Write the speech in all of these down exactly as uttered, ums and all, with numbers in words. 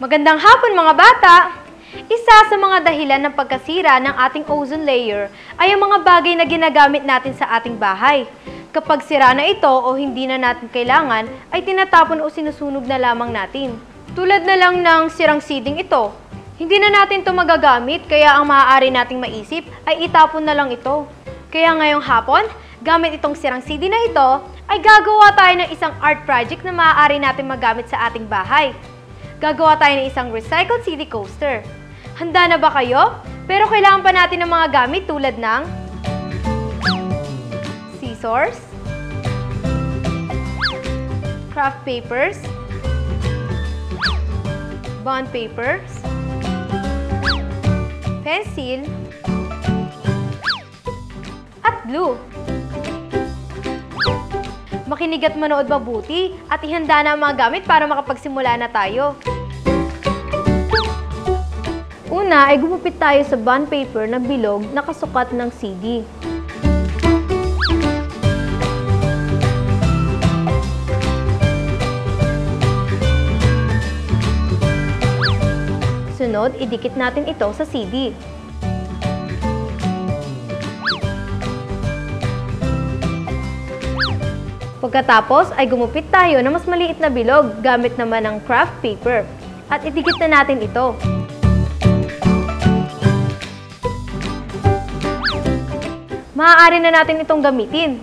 Magandang hapon mga bata! Isa sa mga dahilan ng pagkasira ng ating ozone layer ay ang mga bagay na ginagamit natin sa ating bahay. Kapag sira na ito o hindi na natin kailangan, ay tinatapon o sinusunog na lamang natin. Tulad na lang ng sirang seeding ito. Hindi na natin ito magagamit, kaya ang maaari nating maisip ay itapon na lang ito. Kaya ngayong hapon, gamit itong sirang C D na ito, ay gagawa tayo ng isang art project na maaari natin magamit sa ating bahay. Gagawa tayo ng isang recycled C D coaster. Handa na ba kayo? Pero kailangan pa natin ng mga gamit tulad ng scissors, craft papers, bond papers, pencil, at glue. Makinig at manood mabuti at ihanda na ang mga gamit para makapagsimula na tayo. Una ay gumupit tayo sa bond paper na bilog na kasukat ng C D. Sunod, idikit natin ito sa C D. Pagkatapos ay gumupit tayo ng mas maliit na bilog gamit naman ng craft paper at idikit na natin ito. Maaari na natin itong gamitin.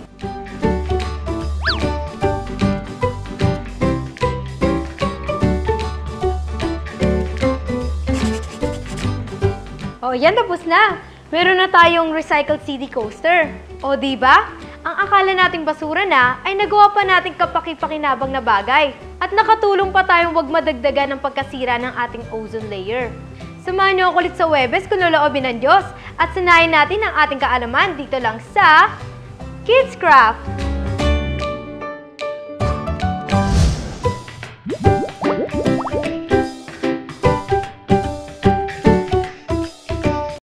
O, yan, tapos na. Meron na tayong recycled C D coaster. O, diba? Ang akala nating basura na ay nagawa pa nating kapaki-pakinabang na bagay. At nakatulong pa tayong wag madagdagan ng pagkasira ng ating ozone layer. Samahan niyo ako ulit sa Huwebes kung loloobin ng Diyos at sanayin natin ang ating kaalaman dito lang sa Kids Craft!